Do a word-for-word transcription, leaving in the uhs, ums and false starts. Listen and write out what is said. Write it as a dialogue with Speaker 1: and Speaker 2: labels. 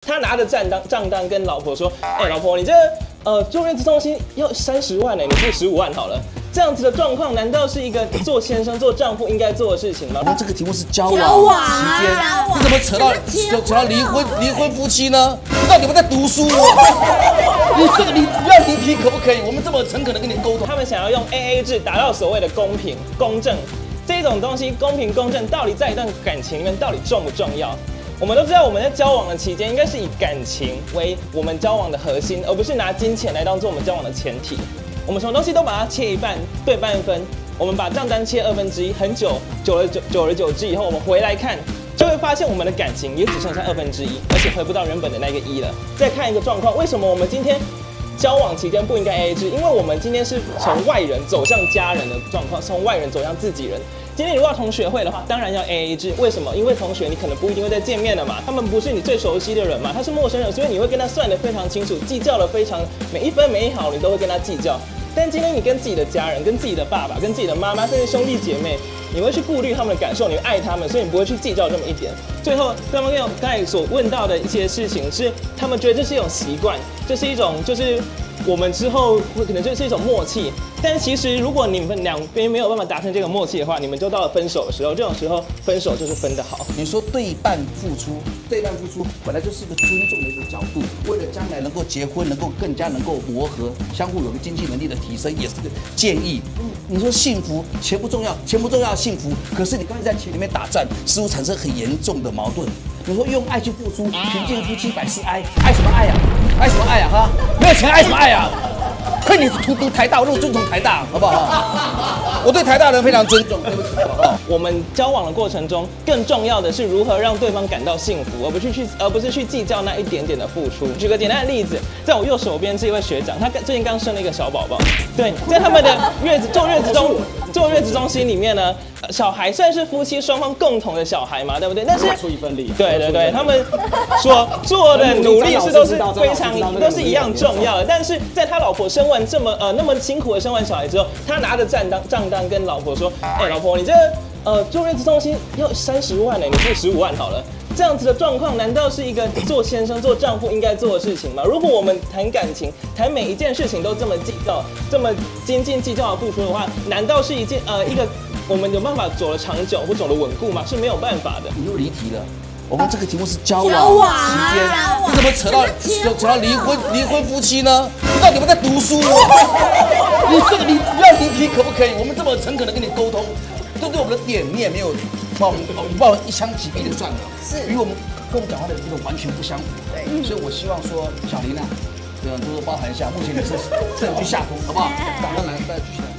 Speaker 1: 他拿着账单账单跟老婆说：“哎、欸，老婆，你这呃坐月子中心要三十万呢，你付十五万好了。”这样子的状况，难道是一个做先生、做丈夫应该做的事情吗？
Speaker 2: 我们这个题目是交往期间，你怎么扯到扯到离婚离婚夫妻呢？你到底有没有在读书啊？你这个你不要离题可不可以？我们这么诚恳的跟你沟通。
Speaker 1: 他们想要用 A A 制达到所谓的公平公正，这种东西公平公正到底在一段感情里面到底重不重要？我们都知道，我们在交往的期间，应该是以感情为我们交往的核心，而不是拿金钱来当做我们交往的前提。我们什么东西都把它切一半，对半分。我们把账单切二分之一，很久，久了久久而久之以后，我们回来看，就会发现我们的感情也只剩下二分之一，而且回不到原本的那个一了。再看一个状况，为什么我们今天交往期间不应该 A A 制？因为我们今天是从外人走向家人的状况，从外人走向自己人。今天如果要同学会的话，当然要 A A 制。为什么？因为同学你可能不一定会再见面了嘛，他们不是你最熟悉的人嘛，他是陌生人，所以你会跟他算得非常清楚，计较得非常每一分每一毫你都会跟他计较。但今天你跟自己的家人、跟自己的爸爸、跟自己的妈妈，甚至兄弟姐妹，你会去顾虑他们的感受，你会爱他们，所以你不会去计较这么一点。最后，他们用刚才所问到的一些事情，是他们觉得这是一种习惯，这是一种就是我们之后会可能就是一种默契。但其实如果你们两边没有办法达成这个默契的话，你们就到了分手的时候，这种时候分手就是分得好。
Speaker 2: 你说对半付出，对半付出本来就是一个尊重的一个角度，为了将来能够结婚，能够更加能够磨合，相互有个经济能力的提升，也是个建议。你说幸福，钱不重要，钱不重要，幸福。可是你刚才在钱里面打转，似乎产生很严重的矛盾。你说用爱去付出，贫贱夫妻百事哀，爱什么爱呀、啊？爱什么爱呀、啊？哈，没有钱爱什么爱呀、啊？亏你是读读台大，我那么尊重台大，好不好？我对台大人非常尊重，对不起，好不好？
Speaker 1: 我们交往的过程中，更重要的是如何让对方感到幸福，而不是去而不是去计较那一点点的付出。举个简单的例子，在我右手边这一位学长，他最近刚生了一个小宝宝，对，在他们的月子坐月子中坐月子中心里面呢，小孩算是夫妻双方共同的小孩嘛，对不对？但是
Speaker 3: 出一份力，
Speaker 1: 对对对，他们所做的努力是都是非常都是一样重要的。但是在他老婆生完这么呃那么辛苦的生完小孩之后，他拿着账单账单跟老婆说：“哎、欸，老婆，你这呃坐月子中心要三十万呢，你付十五万好了。”这样子的状况，难道是一个做先生、做丈夫应该做的事情吗？如果我们谈感情，谈每一件事情都这么计较、这么斤斤计较的付出的话，难道是一件呃一个我们有办法走得长久或走得稳固吗？是没有办法的。
Speaker 2: 你又离题了。我们这个题目是交往期间，你怎么扯到扯扯到离婚离婚夫妻呢？你到底有没有在读书啊？你这个你不要离题可不可以？我们这么诚恳的跟你沟通，对对我们的点你也没有把我们把我们一枪击毙就算了，是与我们跟我们讲话的这个完全不相符。对，所以我希望说小林啊，这样多多包涵一下。目前你是证据下风，好不好？当然来，大家继续来。